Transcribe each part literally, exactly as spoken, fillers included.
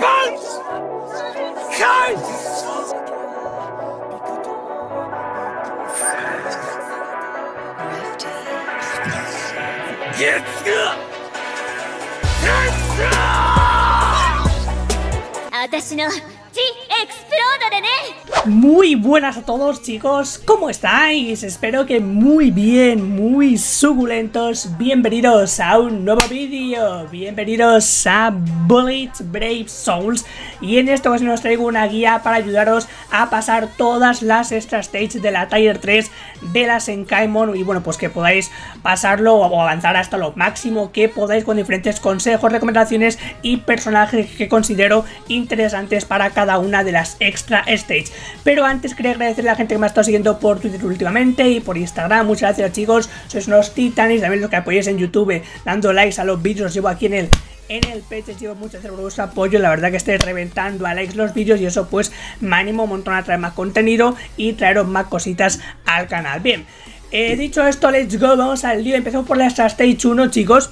Muy buenas a todos, chicos, ¿cómo estáis? Espero que muy bien, muy suculentos. Bienvenidos a un nuevo vídeo, bienvenidos a Bullets Brave Souls. Y en esta ocasión os traigo una guía para ayudaros a pasar todas las extra stages de la Tier tres de la Senkaimon. Y bueno, pues que podáis pasarlo o avanzar hasta lo máximo que podáis, con diferentes consejos, recomendaciones y personajes que considero interesantes para cada una de las extra stages. Pero antes quería agradecerle a la gente que me ha estado siguiendo por Twitter últimamente y por Instagram. Muchas gracias, chicos, sois unos titanes. También los que apoyáis en YouTube dando likes a los vídeos, os llevo aquí en el En el pecho, chicos. Muchas gracias por vuestro apoyo. La verdad que estoy reventando a likes los vídeos y eso pues me anima un montón a traer más contenido y traeros más cositas al canal. Bien, eh, dicho esto, let's go, vamos al lío. Empezamos por la extra stage uno, chicos,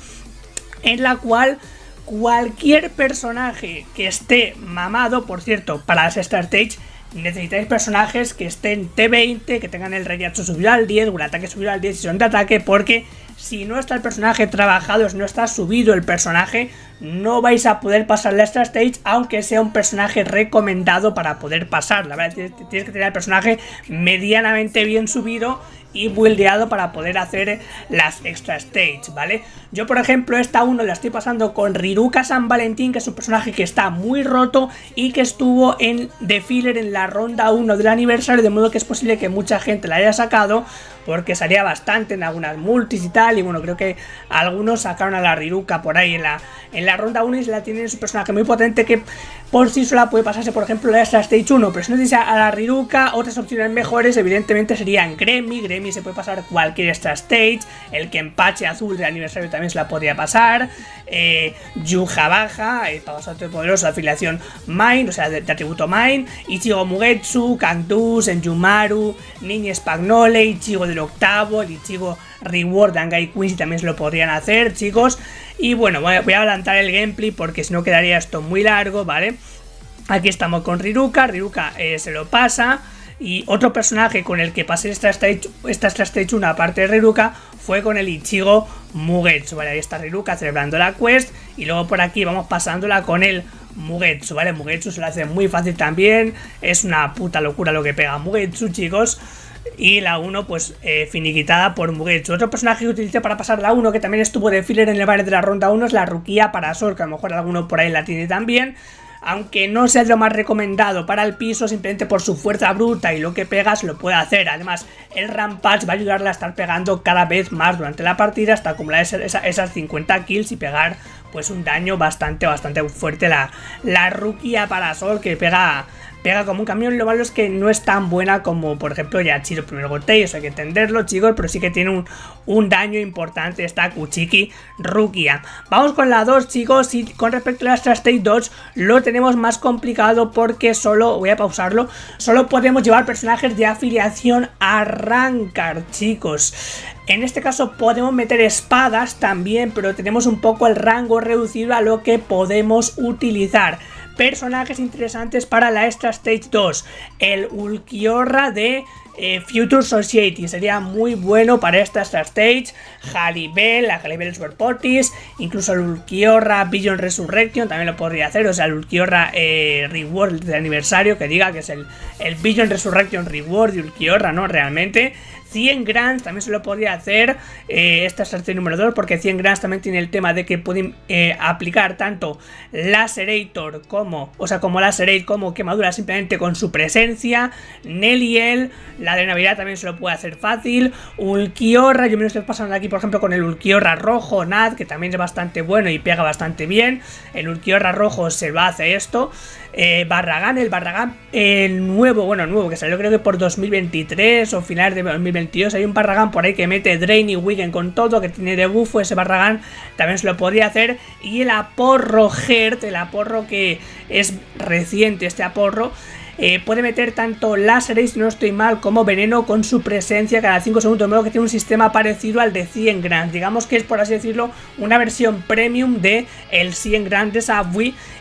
en la cual cualquier personaje que esté mamado, por cierto, para las extra stage necesitáis personajes que estén T veinte, que tengan el Reiatsu subido al diez o el ataque subido al diez si son de ataque, porque si no está el personaje trabajado, si no está subido el personaje, no vais a poder pasar la extra stage, aunque sea un personaje recomendado para poder pasar. La verdad, tienes, tienes que tener el personaje medianamente bien subido y buildeado para poder hacer las extra stage, ¿vale? Yo, por ejemplo, esta uno la estoy pasando con Riruka San Valentín, que es un personaje que está muy roto y que estuvo en The Filler en la ronda uno del aniversario, de modo que es posible que mucha gente la haya sacado, porque salía bastante en algunas multis y tal. Y bueno, creo que algunos sacaron a la Riruka por ahí en la, en la ronda uno y se la tienen. Es un personaje muy potente que por sí sola puede pasarse, por ejemplo, la extra stage uno. Pero si no dice a la Riruka, otras opciones mejores evidentemente serían Gremi. Gremi se puede pasar cualquier extra stage. El Kenpachi azul del aniversario también se la podría pasar. eh, Yuja baja, eh, para bastante poderoso, afiliación Mine, o sea, de, de atributo Mine. Ichigo Mugetsu, Cactus, Enjumaru, Ninja Spagnole, Ichigo del octavo, el Ichigo Reward de Angai Quincy también se lo podrían hacer, chicos. Y bueno, voy a, voy a adelantar el gameplay porque si no quedaría esto muy largo, ¿vale? Aquí estamos con Riruka, Riruka eh, se lo pasa. Y otro personaje con el que pasé esta stage, esta stage uno, aparte de Riruka, fue con el Ichigo Mugetsu, ¿vale? Ahí está Riruka celebrando la quest. Y luego por aquí vamos pasándola con el Mugetsu, ¿vale? Mugetsu se lo hace muy fácil también. Es una puta locura lo que pega Mugetsu, chicos. Y la uno pues eh, finiquitada por Mugetsu. Otro personaje que utilicé para pasar la uno, que también estuvo de filler en el banner de la ronda uno, es la Rukia Parasol, que a lo mejor alguno por ahí la tiene también. Aunque no sea lo más recomendado para el piso, simplemente por su fuerza bruta y lo que pegas lo puede hacer. Además, el Rampage va a ayudarle a estar pegando cada vez más durante la partida, hasta acumular esa, esa, esas cincuenta kills y pegar pues un daño bastante, bastante fuerte. La, la Rukia Parasol, que pega... Pega como un camión. Lo malo es que no es tan buena como, por ejemplo, Yachiiro primer golpeo. Eso hay que entenderlo, chicos. Pero sí que tiene un, un daño importante esta Kuchiki Rukia. Vamos con la dos, chicos. Y con respecto a la extra stage dos, lo tenemos más complicado porque solo, voy a pausarlo, solo podemos llevar personajes de afiliación a Rankard, chicos. En este caso podemos meter espadas también, pero tenemos un poco el rango reducido a lo que podemos utilizar. Personajes interesantes para la extra stage dos. El Ulquiorra de eh, Future Society sería muy bueno para esta extra stage. Haribel, la Haribel Super Potis, incluso el Ulquiorra Vision Resurrection también lo podría hacer. O sea, el Ulquiorra eh, Reward de aniversario, que diga que es el, el Vision Resurrection Reward de Ulquiorra, ¿no? Realmente. cien grams también se lo podría hacer eh, esta estrategia número dos, porque cien grams también tiene el tema de que pueden eh, aplicar tanto Lacerator como, o sea, como Lacerate como quemadura simplemente con su presencia. Neliel, la de Navidad también se lo puede hacer fácil. Ulquiorra, yo me lo estoy pasando aquí por ejemplo con el Ulquiorra rojo, Nad, que también es bastante bueno y pega bastante bien. El Ulquiorra rojo se lo hace esto. Eh, Barragán, el Barragán el nuevo, bueno, nuevo, que salió creo que por dos mil veintitrés o finales de dos mil veintidós. Hay un Barragán por ahí que mete Drain y Wigan con todo, que tiene de buffo. Ese Barragán también se lo podría hacer. Y el Aporro Hert, el Aporro que es reciente, este Aporro, Eh, puede meter tanto láseres, si no estoy mal, como veneno con su presencia cada cinco segundos, de modo que tiene un sistema parecido al de cien grams. Digamos que es, por así decirlo, una versión premium de el cien grams de Subway.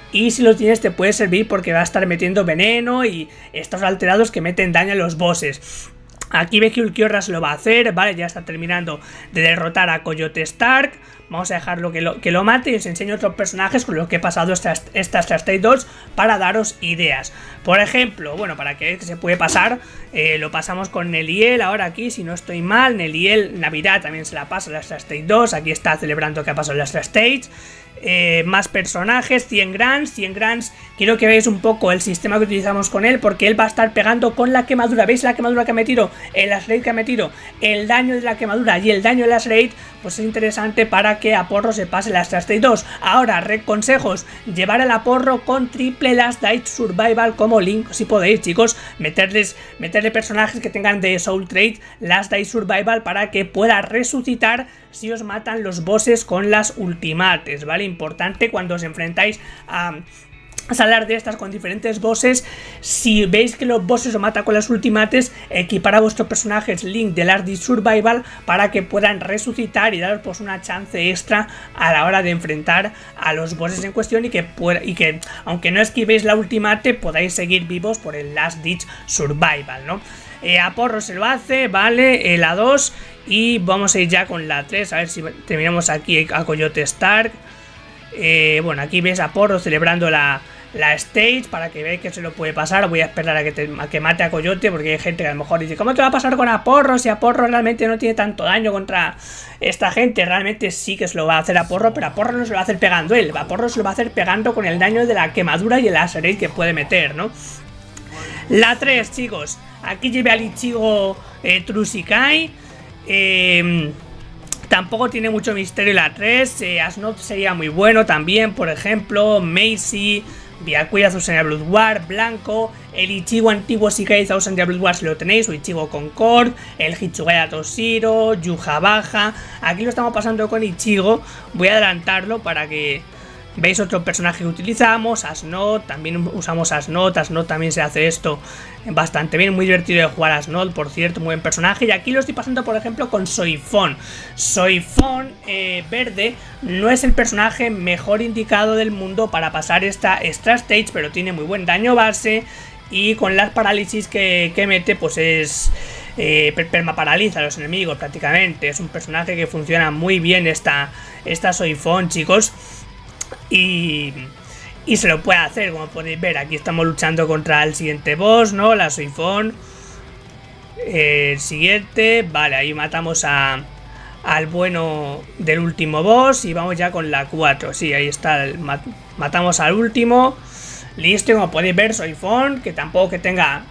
y si lo tienes te puede servir porque va a estar metiendo veneno y estos alterados que meten daño a los bosses. Aquí ve que Ulquiorra se lo va a hacer, vale, ya está terminando de derrotar a Coyote Stark. Vamos a dejarlo que lo, que lo mate y os enseño otros personajes con los que he pasado estas, estas State dos para daros ideas. Por ejemplo, bueno, para que se puede pasar, eh, lo pasamos con Neliel ahora aquí, si no estoy mal. Neliel, Navidad también se la pasa en la State dos, aquí está celebrando que ha pasado en las State. Eh, más personajes, cien grants, cien grants, quiero que veáis un poco el sistema que utilizamos con él, porque él va a estar pegando con la quemadura. ¿Veis la quemadura que ha metido? El Raid que ha metido, el daño de la quemadura y el daño de las Raid, pues es interesante para que Aporro se pase las State dos. Ahora, red consejos, llevar el Aporro con triple Last Dice Survival como Link, si podéis, chicos, meterles, meterle personajes que tengan de Soul Trade Last Dice Survival para que pueda resucitar si os matan los bosses con las ultimates, ¿vale? Importante cuando os enfrentáis a salas de estas con diferentes bosses. Si veis que los bosses os matan con las ultimates, equipar a vuestros personajes Link de Last Ditch Survival para que puedan resucitar y daros pues una chance extra a la hora de enfrentar a los bosses en cuestión, y que, y que aunque no esquivéis la ultimate podáis seguir vivos por el Last Ditch Survival, ¿no? Eh, Aporro se lo hace, vale, eh, la dos, y vamos a ir ya con la tres, a ver si terminamos aquí a Coyote Stark. Eh, bueno, aquí ves a Porro celebrando la, la stage para que veáis que se lo puede pasar. Voy a esperar a que, te, a que mate a Coyote, porque hay gente que a lo mejor dice: ¿cómo te va a pasar con Aporro si Aporro realmente no tiene tanto daño contra esta gente? Realmente sí que se lo va a hacer a Porro, pero a Porro no se lo va a hacer pegando él. A Porro se lo va a hacer pegando con el daño de la quemadura y el laser que puede meter, ¿no? La tres, chicos. Aquí lleve al Ichigo eh, Trusikai. Eh... Tampoco tiene mucho misterio la tres, eh, Asnod sería muy bueno también, por ejemplo, Macy, Byakuya Thousand Blood War, Blanco, el Ichigo antiguo Shikai Thousand Blood War si lo tenéis, o Ichigo Concord, el Hitsugaya Toshiro, Yuja Baja. Aquí lo estamos pasando con Ichigo, voy a adelantarlo para que veis otro personaje que utilizamos, Asnod, también usamos Asnod, Asnod también se hace esto bastante bien, muy divertido de jugar a Asnod, por cierto, muy buen personaje. Y aquí lo estoy pasando, por ejemplo, con Soifon. Soifon eh, verde no es el personaje mejor indicado del mundo para pasar esta extra stage, pero tiene muy buen daño base, y con las parálisis que, que mete, pues es... Eh, permaparaliza a los enemigos prácticamente. Es un personaje que funciona muy bien esta, esta Soifon, chicos. Y, y se lo puede hacer, como podéis ver. Aquí estamos luchando contra el siguiente boss, ¿no? La Soifon. Eh, el siguiente. Vale, ahí matamos a, al bueno del último boss. Y vamos ya con la cuatro. Sí, ahí está. El, mat, matamos al último. Listo, como podéis ver, Soifon, que tampoco que tenga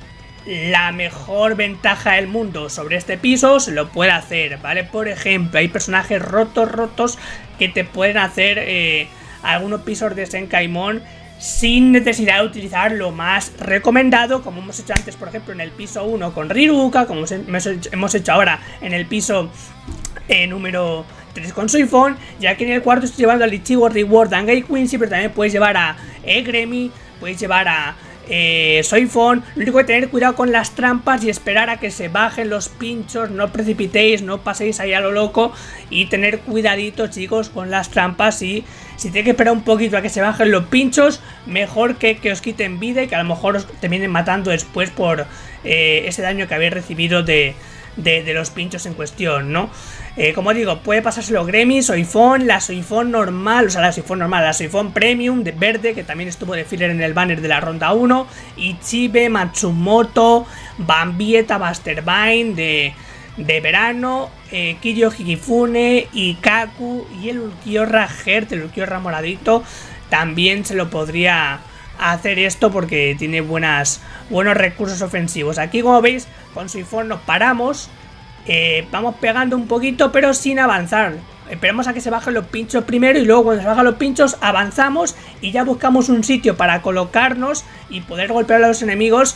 la mejor ventaja del mundo sobre este piso, se lo puede hacer, ¿vale? Por ejemplo, hay personajes rotos, rotos que te pueden hacer... Eh, algunos pisos de Senkaimon sin necesidad de utilizar lo más recomendado, como hemos hecho antes, por ejemplo, en el piso uno con Riruka, como hemos hecho ahora en el piso eh, número tres con Soifon. Y aquí en el cuarto estoy llevando al Ichigo Reward Angai Quincy, pero también puedes llevar a Egremi, puedes llevar a eh, Soifon. Lo único que tener cuidado con las trampas y esperar a que se bajen los pinchos, no precipitéis, no paséis ahí a lo loco, y tener cuidadito, chicos, con las trampas. Y si tenéis que esperar un poquito a que se bajen los pinchos, mejor que, que os quiten vida y que a lo mejor os terminen matando después por eh, ese daño que habéis recibido de, de, de los pinchos en cuestión, ¿no? Eh, como digo, puede pasárselo Gremi, Soifon, la Soifon normal, o sea, la Soifon normal, la Soifon Premium de verde, que también estuvo de filler en el banner de la ronda uno, Ichibe, Matsumoto, Bambieta, Busterbine de... de verano, eh, Kiryu Hikifune, Ikaku y el Ulquiorra Heart, el Ulquiorra moradito, también se lo podría hacer esto porque tiene buenas, buenos recursos ofensivos. Aquí, como veis, con Soifon nos paramos, eh, vamos pegando un poquito pero sin avanzar. Esperamos a que se bajen los pinchos primero y luego cuando se bajan los pinchos avanzamos y ya buscamos un sitio para colocarnos y poder golpear a los enemigos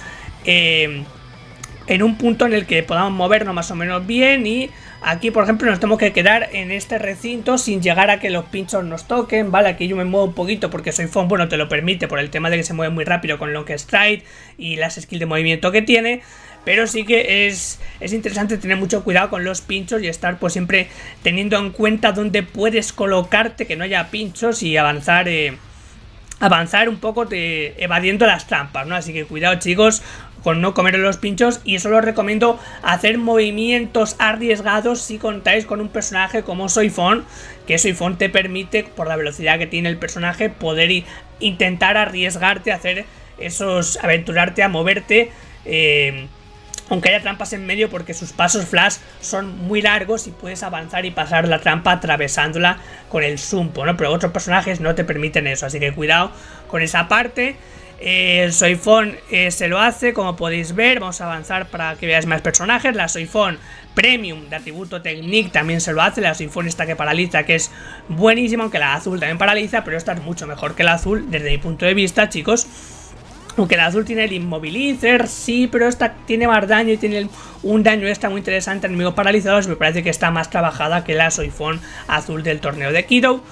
eh, en un punto en el que podamos movernos más o menos bien. Y aquí, por ejemplo, nos tenemos que quedar en este recinto sin llegar a que los pinchos nos toquen, ¿vale? Aquí yo me muevo un poquito porque Soifon, bueno, te lo permite por el tema de que se mueve muy rápido con Long Stride y las skills de movimiento que tiene. Pero sí que es, es interesante tener mucho cuidado con los pinchos y estar pues siempre teniendo en cuenta dónde puedes colocarte, que no haya pinchos, y avanzar... Eh, avanzar un poco de, evadiendo las trampas, ¿no? Así que cuidado, chicos, con no comer los pinchos. Y solo os recomiendo hacer movimientos arriesgados si contáis con un personaje como Soifon, que Soifon te permite, por la velocidad que tiene el personaje, poder intentar arriesgarte a hacer esos, aventurarte a moverte, eh, aunque haya trampas en medio, porque sus pasos flash son muy largos y puedes avanzar y pasar la trampa atravesándola con el Sumpo, ¿no? Pero otros personajes no te permiten eso, así que cuidado con esa parte. Eh, el Soifon eh, se lo hace, como podéis ver. Vamos a avanzar para que veáis más personajes. La Soifon Premium de atributo Technique también se lo hace. La Soifon esta que paraliza, que es buenísima, aunque la azul también paraliza, pero esta es mucho mejor que la azul desde mi punto de vista, chicos. Aunque la azul tiene el Immobilizer, sí, pero esta tiene más daño y tiene un daño extra muy interesante a enemigos paralizados. Me parece que está más trabajada que la Soifon azul del torneo de Kido.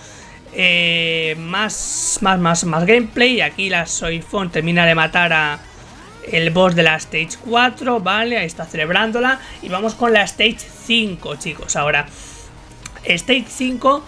Eh, más, más, más, más gameplay. Aquí la Soifon termina de matar a el boss de la Stage cuatro, vale, ahí está celebrándola. Y vamos con la Stage cinco, chicos. Ahora, Stage cinco...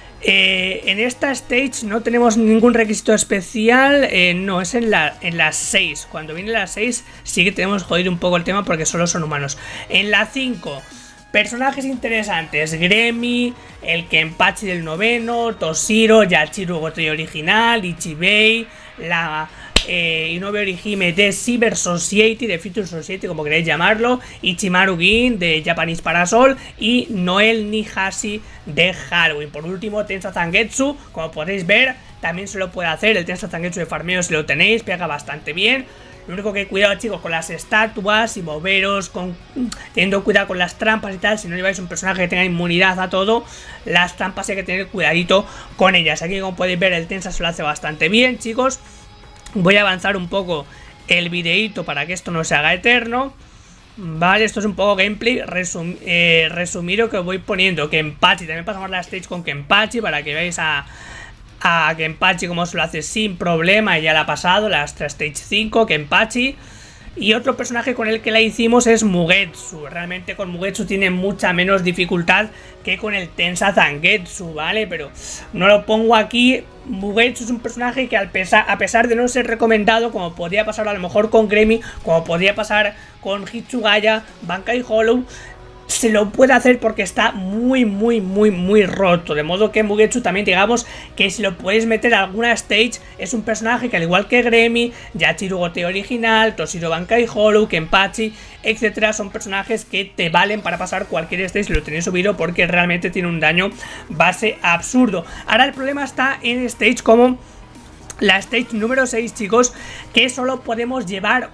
Eh, en esta stage no tenemos ningún requisito especial, eh, no, es en la en las seis. Cuando viene la seis sí que tenemos jodido un poco el tema porque solo son humanos. En la cinco, personajes interesantes: Gremi, el Kenpachi del noveno, Toshiro, Yachiru Gotei original, Ichibei, la... Eh, Inoue Orihime de Cyber Society, de Future Society, como queréis llamarlo, Ichimaru Gin de Japanese Parasol y Noel Nihashi de Halloween. Por último, Tensa Zangetsu, como podéis ver, también se lo puede hacer. El Tensa Zangetsu de farmeo, si lo tenéis, pega bastante bien. Lo único que cuidado, chicos, con las estatuas y moveros, con, teniendo cuidado con las trampas y tal. Si no lleváis un personaje que tenga inmunidad a todo, las trampas hay que tener cuidadito con ellas. Aquí, como podéis ver, el Tensa se lo hace bastante bien, chicos. Voy a avanzar un poco el videito para que esto no se haga eterno. Vale, esto es un poco gameplay resum eh, resumido que os voy poniendo. Kenpachi, también pasamos la stage con Kenpachi para que veáis a, a Kenpachi como se lo hace sin problema. Y ya la ha pasado, la stage cinco, Kenpachi. Y otro personaje con el que la hicimos es Mugetsu. Realmente con Mugetsu tiene mucha menos dificultad que con el Tensa Zangetsu, ¿vale? Pero no lo pongo aquí. Mugetsu es un personaje que al pesar, a pesar de no ser recomendado, como podía pasar a lo mejor con Gremi, como podía pasar con Hitsugaya, Bankai Hollow, se lo puede hacer porque está muy, muy, muy, muy roto. De modo que Mugetsu también, digamos, que si lo puedes meter a alguna stage, es un personaje que al igual que Gremi, Yachiru Gotei original, Toshiro Bankai Hollow, Kenpachi, etcétera, son personajes que te valen para pasar cualquier stage si lo tenéis subido, porque realmente tiene un daño base absurdo. Ahora el problema está en stage como la stage número seis, chicos, que solo podemos llevar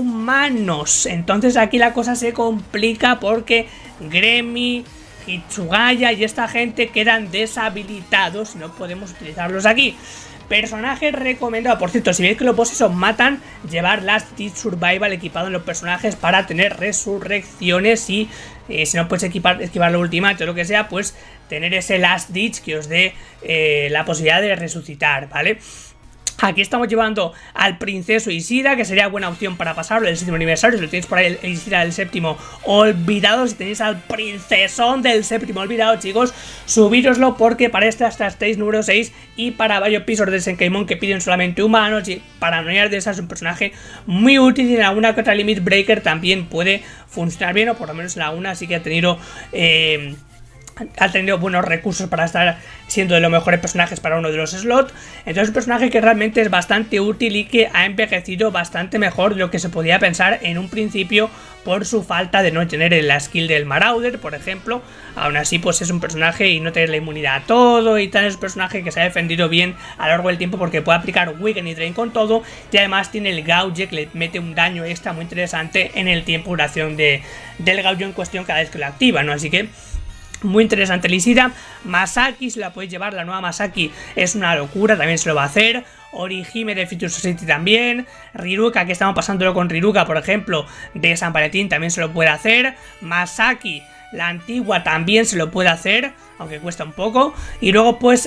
humanos. Entonces aquí la cosa se complica porque Gremi, Hitsugaya y esta gente quedan deshabilitados y no podemos utilizarlos aquí. Personaje recomendado, por cierto, si veis que los bosses os matan, llevar Last Ditch Survival equipado en los personajes para tener resurrecciones y eh, si no puedes equipar, esquivar la ultimate o lo que sea, pues tener ese Last Ditch que os dé eh, la posibilidad de resucitar, ¿vale? Aquí estamos llevando al Princeso Ishida, que sería buena opción para pasarlo el séptimo aniversario. Si lo tenéis por ahí, el Ishida del séptimo, olvidado. Si tenéis al Princesón del séptimo, olvidado, chicos, subíroslo, porque para esta hasta stage número seis y para varios episodios de Senkaimon que piden solamente humanos y paranoias de esas, es un personaje muy útil, y en alguna que otra Limit Breaker también puede funcionar bien, o por lo menos en la una sí que ha tenido... Eh, ha tenido buenos recursos para estar siendo de los mejores personajes para uno de los slots. Entonces es un personaje que realmente es bastante útil y que ha envejecido bastante mejor de lo que se podía pensar en un principio, por su falta de no tener la skill del Marauder, por ejemplo. Aún así, pues es un personaje y no tener la inmunidad a todo y tal. Es un personaje que se ha defendido bien a lo largo del tiempo porque puede aplicar Weaken y Drain con todo, y además tiene el Gauge que le mete un daño extra muy interesante en el tiempo de duración de, del Gauge en cuestión cada vez que lo activa, ¿no? Así que muy interesante el Ishida. Masaki, si la podéis llevar, la nueva Masaki es una locura, también se lo va a hacer. Orihime de Future Society también. Riruka, que estamos pasándolo con Riruka, por ejemplo, de San Valentín, también se lo puede hacer. Masaki, la antigua, también se lo puede hacer, aunque cuesta un poco. Y luego pues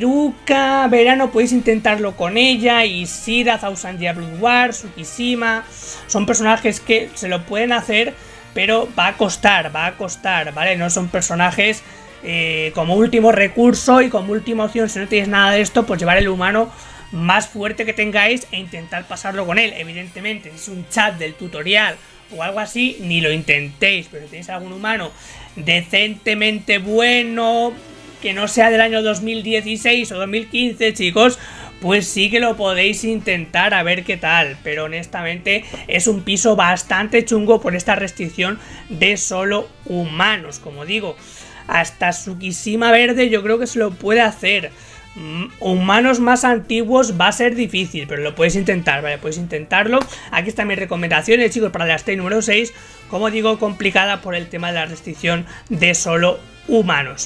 Riruka Verano, podéis intentarlo con ella. Ishida, Thousand Year Blood War, Tsukishima. Son personajes que se lo pueden hacer, pero va a costar, va a costar, ¿vale? No son personajes eh, como último recurso y como última opción. Si no tienes nada de esto, pues llevar el humano más fuerte que tengáis e intentar pasarlo con él. Evidentemente, si es un chat del tutorial o algo así, ni lo intentéis, pero si tenéis algún humano decentemente bueno, que no sea del año dos mil dieciséis o dos mil quince, chicos, pues sí que lo podéis intentar a ver qué tal, pero honestamente es un piso bastante chungo por esta restricción de solo humanos. Como digo, hasta Tsukishima Verde yo creo que se lo puede hacer. Humanos más antiguos va a ser difícil, pero lo puedes intentar, ¿vale? Puedes intentarlo. Aquí están mis recomendaciones, chicos, para la stage número seis. Como digo, complicada por el tema de la restricción de solo humanos.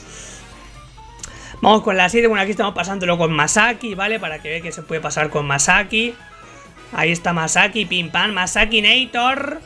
Vamos con la siete. Bueno, aquí estamos pasándolo con Masaki, ¿vale? Para que veáis que se puede pasar con Masaki. Ahí está Masaki, pim pam, Masaki Nator.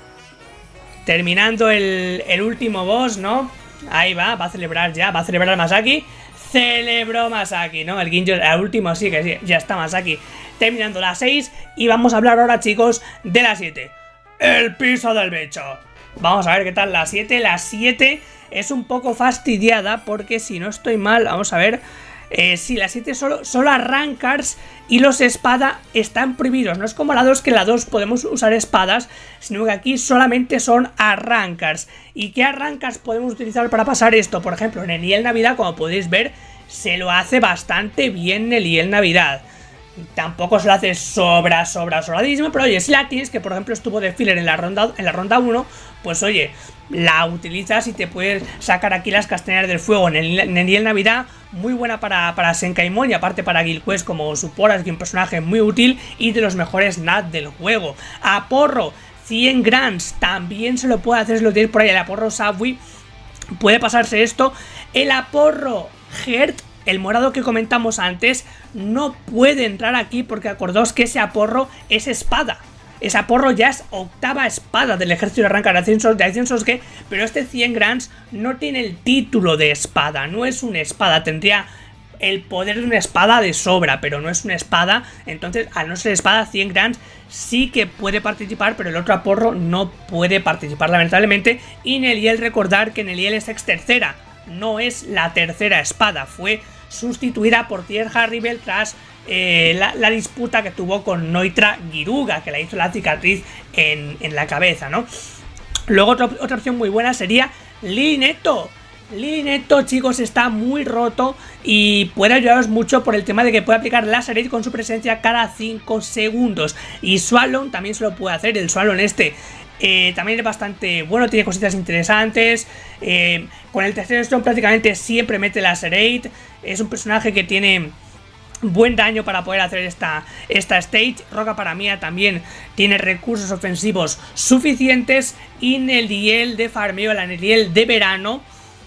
Terminando el, el último boss, ¿no? Ahí va, va a celebrar ya, va a celebrar Masaki. Celebró Masaki, ¿no? El Ginjo, el último sí, que sí, ya está Masaki. Terminando la seis y vamos a hablar ahora, chicos, de la siete. El piso del bicho. Vamos a ver qué tal la siete. La siete es un poco fastidiada porque, si no estoy mal, vamos a ver... Eh, sí, la siete solo, solo arrancars y los espada están prohibidos. No es como la dos, que en la dos podemos usar espadas, sino que aquí solamente son arrancars. ¿Y qué arrancars podemos utilizar para pasar esto? Por ejemplo, en el I E L Navidad, como podéis ver, se lo hace bastante bien el I E L Navidad. Tampoco se lo hace sobra, sobra, sobradísimo, pero oye, si la tienes, que por ejemplo estuvo de filler en la ronda en la ronda uno, pues oye, la utilizas y te puedes sacar aquí las castañas del fuego en el, en el I E L Navidad. Muy buena para, para Senkaimon y aparte para Guild Quest como support, es que un personaje muy útil y de los mejores N A D del juego. Aporro, cien grams, también se lo puede hacer si lo tienes por ahí. El aporro Subway puede pasarse esto. El aporro Hert, el morado que comentamos antes, no puede entrar aquí porque acordaos que ese aporro es espada. Ese aporro ya es octava espada del ejército de arrancar de ascensos, de ascensos que, pero este cien grams no tiene el título de espada, no es una espada, tendría el poder de una espada de sobra, pero no es una espada. Entonces, al no ser espada, cien grams sí que puede participar, pero el otro aporro no puede participar, lamentablemente. Y en el I E L, recordar que en el I E L es ex tercera, no es la tercera espada, fue sustituida por Tier Harribel tras eh, la, la disputa que tuvo con Noitra Giruga, que la hizo la cicatriz en, en la cabeza, ¿no? Luego otra, otra opción muy buena sería Lineto. Lineto, chicos, está muy roto y puede ayudaros mucho por el tema de que puede aplicar Lacerate con su presencia cada cinco segundos. Y Swallon también se lo puede hacer, el Swallon este Eh, también es bastante bueno, tiene cositas interesantes. Eh, con el tercer Stone prácticamente siempre mete Lacerate. Es un personaje que tiene buen daño para poder hacer esta, esta stage. Roca Paramia también tiene recursos ofensivos suficientes. Y en el I E L de farmeo, en el I E L de verano,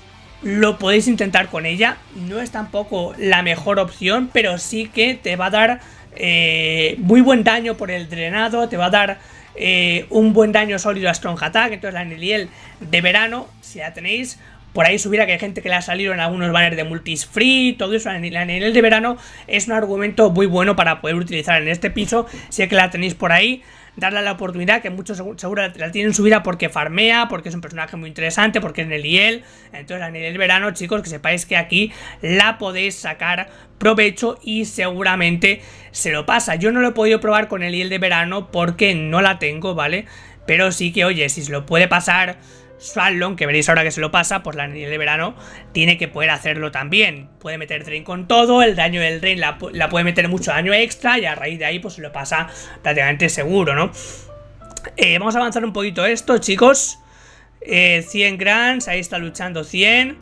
lo podéis intentar con ella. No es tampoco la mejor opción, pero sí que te va a dar eh, muy buen daño por el drenado. Te va a dar Eh, un buen daño sólido a Strong Attack. Entonces la N L I E L de verano, si la tenéis por ahí subida, que hay gente que le ha salido en algunos banners de multis free, todo eso, la N L I E L de verano es un argumento muy bueno para poder utilizar en este piso. Si es que la tenéis por ahí, darle la oportunidad, que muchos seguro la tienen subida porque farmea, porque es un personaje muy interesante, porque es en el I E L. Entonces la N L I E L verano, chicos, que sepáis que aquí la podéis sacar provecho y seguramente se lo pasa. Yo no lo he podido probar con el I E L de verano porque no la tengo, ¿vale? Pero sí que, oye, si se lo puede pasar Swallon, que veréis ahora que se lo pasa, pues la N L I E L de verano tiene que poder hacerlo también. Puede meter Drain con todo, el daño del Drain la, la puede meter mucho daño extra y a raíz de ahí pues se lo pasa prácticamente seguro, ¿no? Eh, vamos a avanzar un poquito esto, chicos. eh, cien grams, ahí está luchando cien.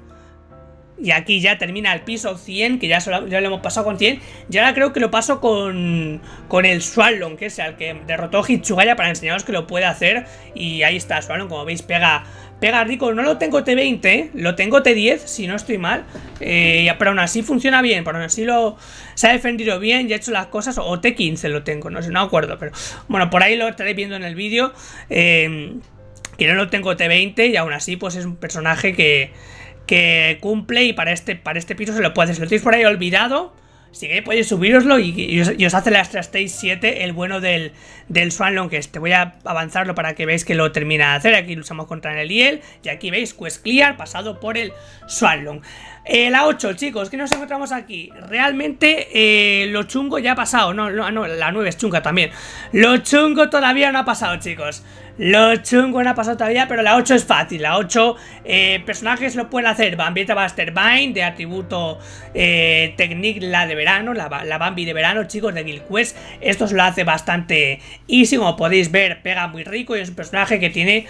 Y aquí ya termina el piso cien, que ya, solo, ya lo hemos pasado con cien. Y ahora creo que lo paso con, con el Swallon, que es el que derrotó Hitsugaya, para enseñaros que lo puede hacer. Y ahí está Swallon, como veis, pega, pega rico. No lo tengo T veinte, ¿eh? Lo tengo T diez, si no estoy mal. Eh, pero aún así funciona bien, pero aún así lo, se ha defendido bien y ha hecho las cosas. O T quince lo tengo, no sé, no me acuerdo. Pero bueno, por ahí lo estaréis viendo en el vídeo. Eh, que no lo tengo T veinte y aún así pues es un personaje que... que cumple y para este, para este piso se lo puede hacer. Si lo tenéis por ahí olvidado, si queréis podéis subiroslo y, y, os, y os hace la Extra Stage siete, el bueno del, del Swanlong, que este. Voy a avanzarlo para que veáis que lo termina de hacer. Aquí luchamos contra Neliel y aquí veis Quest Clear pasado por el Swanlong. Eh, la ocho, chicos, ¿qué nos encontramos aquí? Realmente eh, lo chungo ya ha pasado. No, no, no, la nueve es chunga también. Lo chungo todavía no ha pasado, chicos. Lo chungo no ha pasado todavía, pero la ocho es fácil. La ocho, eh, personajes lo pueden hacer. Bambieta Busterbine, de atributo eh, Technique, la de verano, la, la Bambi de verano, chicos, de Guild Quest. Esto se lo hace bastante easy, como podéis ver, pega muy rico y es un personaje que tiene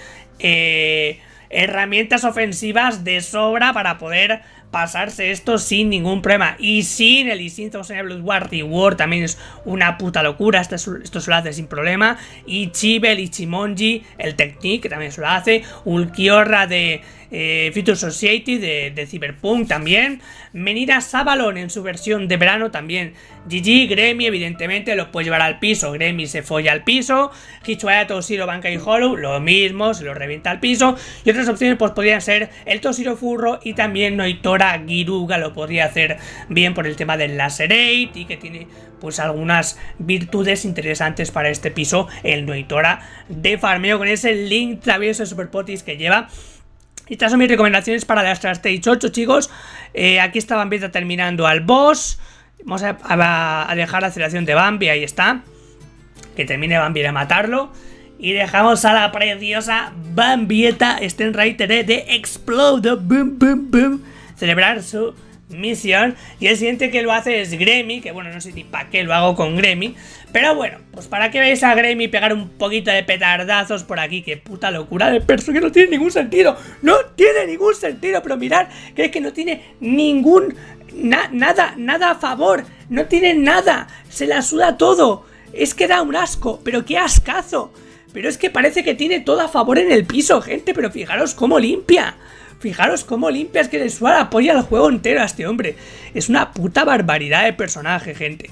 eh, herramientas ofensivas de sobra para poder pasarse esto sin ningún problema. Y sin el Instinto de Blood War Reward también es una puta locura. Esto, esto se lo hace sin problema. Y Chibe, el Ichimonji, el Technique, que también se lo hace. Ulquiorra de eh, Future Society, de, de Cyberpunk también. Menira Savalon en su versión de verano también. G G, Gremi, evidentemente lo puede llevar al piso. Gremi se folla al piso. Hichuaya, Toshiro, Bankai Hollow, lo mismo, se lo revienta al piso. Y otras opciones pues podrían ser el Toshiro Furro y también Noitora Giruga, lo podría hacer bien por el tema del Lacerate y que tiene pues algunas virtudes interesantes para este piso, el Noitora de farmeo con ese link travieso de Superpotis que lleva. Estas son mis recomendaciones para la Extra Stage ocho, chicos. Eh, aquí está Bambieta terminando al boss. Vamos a, a, a dejar la aceleración de Bambi, ahí está. Que termine Bambi de matarlo. Y dejamos a la preciosa Bambieta Stenwriter de Explode, boom, boom, boom, celebrar su misión. Y el siguiente que lo hace es Gremi, que bueno, no sé ni para qué lo hago con Gremi, pero bueno, pues para que veáis a Gremi pegar un poquito de petardazos por aquí. Que puta locura de perso, que no tiene ningún sentido. No tiene ningún sentido, pero mirad, que es que no tiene ningún... Na, nada, nada a favor. No tiene nada, se la suda todo. Es que da un asco, pero qué ascazo. Pero es que parece que tiene todo a favor en el piso, gente, pero fijaros cómo limpia. Fijaros cómo limpia, es que le suda la polla al juego entero a este hombre. Es una puta barbaridad de personaje, gente.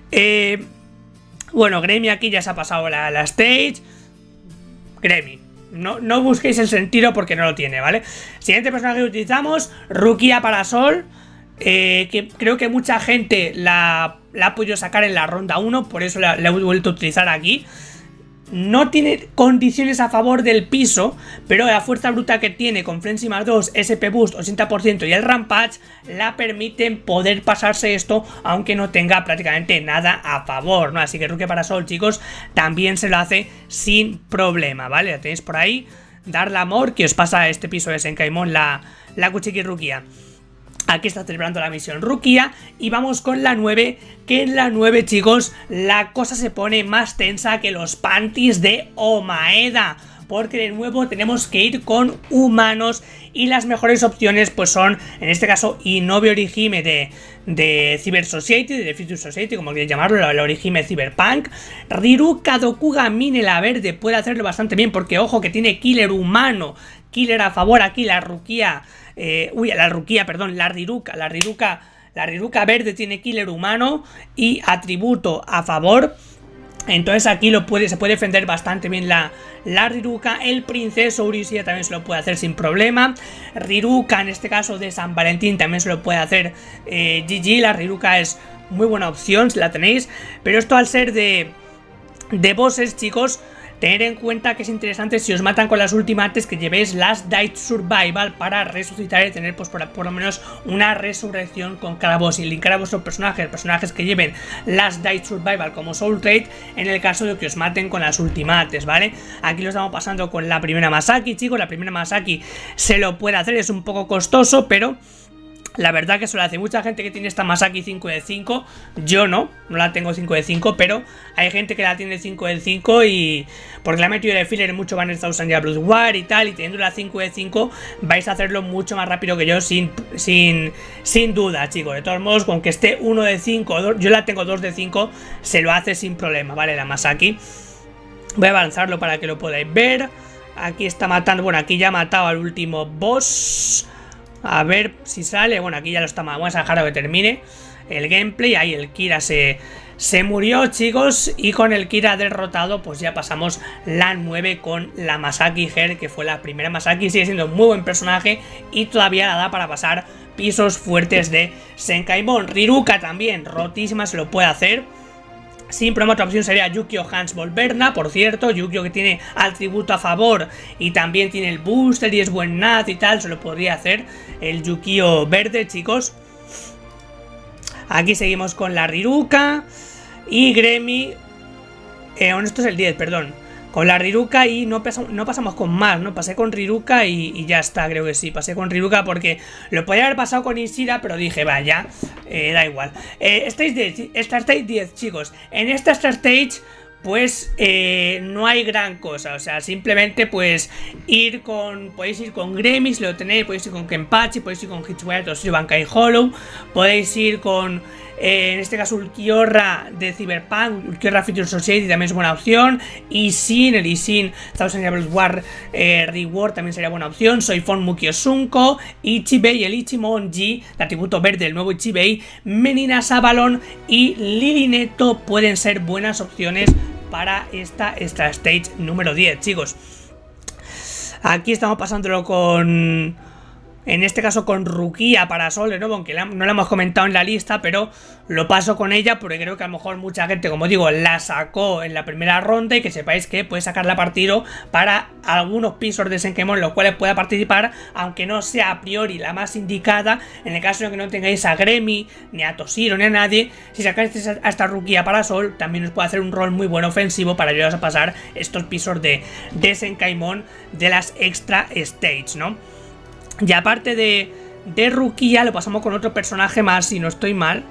Eh, bueno, Gremi aquí ya se ha pasado la, la stage. Gremi. No, no busquéis el sentido porque no lo tiene, ¿vale? Siguiente personaje que utilizamos, Rukia Parasol. Eh, que creo que mucha gente la, la ha podido sacar en la ronda uno, por eso la, la he vuelto a utilizar aquí. No tiene condiciones a favor del piso, pero la fuerza bruta que tiene con Frenzy más dos, S P Boost ochenta por ciento y el Rampage la permiten poder pasarse esto, aunque no tenga prácticamente nada a favor, ¿no? Así que Rukia Parasol, chicos, también se lo hace sin problema, ¿vale? La tenéis por ahí. Darle amor, que os pasa a este piso de Senkaimon, la, la Kuchiki Rukia. Aquí está celebrando la misión Rukia. Y vamos con la nueve, que en la nueve, chicos, la cosa se pone más tensa que los panties de Omaeda, porque de nuevo tenemos que ir con humanos. Y las mejores opciones pues son, en este caso, Inoue Orihime de, de Cyber Society, de Future Society, como queréis llamarlo, la, la Orihime Cyberpunk. Riru Kadokuga Mine, la verde, puede hacerlo bastante bien, porque ojo que tiene killer humano, killer a favor aquí, la Rukia... Eh, uy, la Rukia, perdón, la Riruka, la Riruka, la Riruka verde tiene killer humano y atributo a favor. Entonces aquí lo puede, se puede defender bastante bien la, la Riruka. El princeso Urisia también se lo puede hacer sin problema. Riruka, en este caso de San Valentín, también se lo puede hacer eh, G G. La Riruka es muy buena opción si la tenéis. Pero esto al ser de, de bosses, chicos, tener en cuenta que es interesante si os matan con las ultimates que llevéis Last Dight Survival para resucitar y tener pues por, por lo menos una resurrección con cada boss y linkar a vuestros personajes, personajes que lleven Last Dight Survival como Soul Trade en el caso de que os maten con las ultimates, ¿vale? Aquí lo estamos pasando con la primera Masaki, chicos, la primera Masaki se lo puede hacer, es un poco costoso, pero... la verdad que se lo hace mucha gente que tiene esta Masaki cinco de cinco. Yo no, no la tengo cinco de cinco, pero hay gente que la tiene cinco de cinco y... porque la ha metido de filler en mucho Banner Thousand ya Blood War y tal, y teniendo la cinco de cinco vais a hacerlo mucho más rápido que yo sin, sin, sin duda, chicos. De todos modos, con que esté uno de cinco, yo la tengo dos de cinco, se lo hace sin problema, ¿vale? La Masaki. Voy a avanzarlo para que lo podáis ver. Aquí está matando, bueno, aquí ya ha matado al último boss. A ver si sale, bueno, aquí ya lo está, vamos a dejarlo que termine el gameplay. Ahí el Kira se, se murió, chicos, y con el Kira derrotado pues ya pasamos la nueve con la Masaki Her, que fue la primera Masaki. Sigue siendo un muy buen personaje y todavía la da para pasar pisos fuertes de Senkaimon. Riruka también, rotísima, se lo puede hacer. Sin problema, otra opción sería Yu-Gi-Oh! Hans Volverna, por cierto, Yu-Gi-Oh! Que tiene atributo a favor y también tiene el booster y es buen Nat y tal, se lo podría hacer el Yu-Gi-Oh! Verde, chicos. Aquí seguimos con la Riruka y Gremi, eh, bueno, esto es el diez, perdón. Con la Riruka y no, pasamos, no pasamos con más, ¿no? Pasé con Riruka y, y ya está, creo que sí. Pasé con Riruka porque lo podía haber pasado con Ishira, pero dije, vaya, eh, da igual. Eh, Stage diez, Star Stage diez, chicos. En esta Star Stage, pues, eh, no hay gran cosa. O sea, simplemente, pues, ir con... Podéis ir con Gremi, si lo tenéis. Podéis ir con Kenpachi, podéis ir con Hitsuya, o Bankai Hollow. Podéis ir con... Eh, en este caso Ulquiorra de Cyberpunk, Ulquiorra Future Society también es buena opción. Isin, el Isin Thousand Years War eh, Reward también sería buena opción. Soifon Mukiosunko, Ichibei, el Ichimonji, de atributo verde, el nuevo Ichibei, Menina Sabalon y Lilineto pueden ser buenas opciones para esta, esta stage número diez, chicos. Aquí estamos pasándolo con... En este caso con Rukia para Sol, ¿no? Aunque no la hemos comentado en la lista, pero lo paso con ella porque creo que a lo mejor mucha gente, como digo, la sacó en la primera ronda y que sepáis que puede sacarla partido para algunos pisos de Senkaimon los cuales pueda participar, aunque no sea a priori la más indicada. En el caso de que no tengáis a Gremi, ni a Toshiro, ni a nadie, si sacáis a esta Rukia para Sol, también os puede hacer un rol muy bueno ofensivo para ayudaros a pasar estos pisos de, de Senkaimon de las extra stage, ¿no? Y aparte de, de Rukia, lo pasamos con otro personaje más, si no estoy mal.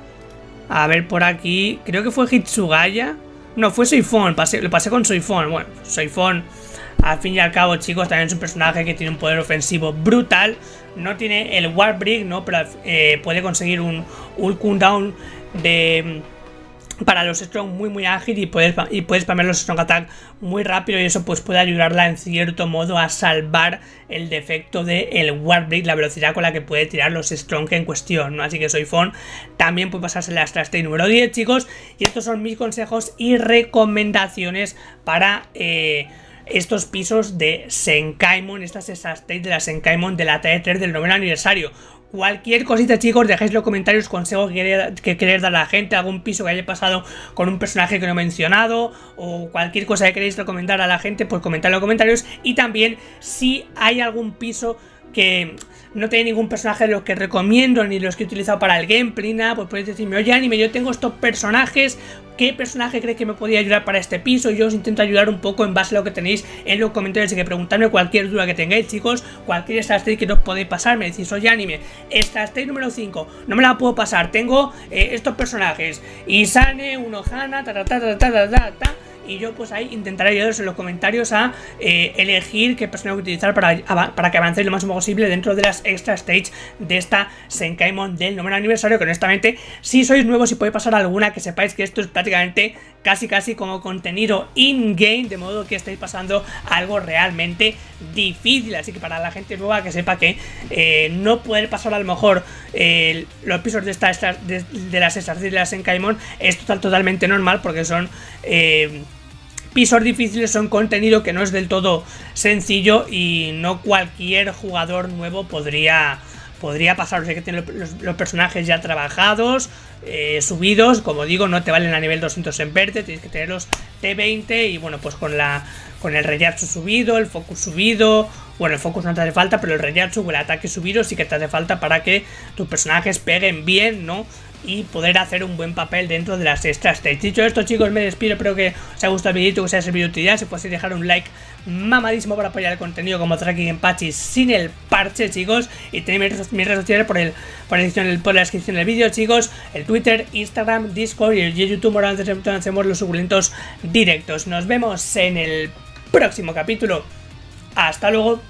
A ver, por aquí, creo que fue Hitsugaya. No, fue Soifon, pasé, lo pasé con Soifon. Bueno, Soifon, al fin y al cabo, chicos, también es un personaje que tiene un poder ofensivo brutal. No tiene el War Brick, ¿no? Pero eh, puede conseguir un, un cooldown de... para los strong muy muy ágil y puedes, y puedes spamear los strong attack muy rápido y eso pues puede ayudarla en cierto modo a salvar el defecto del War Break, la velocidad con la que puede tirar los strong en cuestión, ¿no? Así que Soifon también puede pasarse la Star Stage número diez, chicos, y estos son mis consejos y recomendaciones para... Eh, estos pisos de Senkaimon, estas Star Stage de la Senkaimon de la T tres del noveno aniversario. Cualquier cosita, chicos, dejéis en los comentarios consejos que queréis, que queréis dar a la gente, algún piso que haya pasado con un personaje que no he mencionado, o cualquier cosa que queréis recomendar a la gente, pues comentad en los comentarios. Y también si hay algún piso que no tiene ningún personaje de los que recomiendo ni los que he utilizado para el gameplay, nada, pues podéis decirme, oye anime, yo tengo estos personajes, ¿qué personaje crees que me podría ayudar para este piso? Y yo os intento ayudar un poco en base a lo que tenéis en los comentarios. Así que preguntadme cualquier duda que tengáis, chicos, cualquier Star Stage que no os podéis pasar, me decís, oye anime, Star Stage número cinco, no me la puedo pasar, tengo eh, estos personajes, Isane, Unohana, ta ta ta ta ta ta ta ta. Y yo pues ahí intentaré ayudaros en los comentarios a eh, elegir qué personaje utilizar para, para que avancéis lo máximo posible dentro de las extra stage de esta Senkaimon del noveno aniversario. Que honestamente, si sois nuevos y podéis pasar alguna, que sepáis que esto es prácticamente casi casi como contenido in-game, de modo que estáis pasando algo realmente difícil. Así que para la gente nueva que sepa que eh, no poder pasar a lo mejor eh, los pisos de, esta, esta, de, de las extra stage de la Senkaimon es total, totalmente normal, porque son... Eh, pisos difíciles, son contenido que no es del todo sencillo y no cualquier jugador nuevo podría, podría pasar. O sea, que tiene los, los personajes ya trabajados, eh, subidos, como digo, no te valen a nivel doscientos en verde, tienes que tenerlos T veinte y bueno, pues con la con el Reyatsu subido, el Focus subido. Bueno, el Focus no te hace falta, pero el Reyatsu o el ataque subido sí que te hace falta para que tus personajes peguen bien, ¿no? Y poder hacer un buen papel dentro de las extra stage. Dicho esto, chicos, me despido. Espero que os haya gustado el vídeo, que os haya servido de utilidad. Si podéis dejar un like mamadísimo para apoyar el contenido como Tracking Kenpachi sin el parche, chicos. Y tenéis mis, mis redes sociales por, el, por, la descripción, por la descripción del vídeo, chicos. El Twitter, Instagram, Discord y el YouTube, donde hacemos los suculentos directos. Nos vemos en el próximo capítulo. Hasta luego.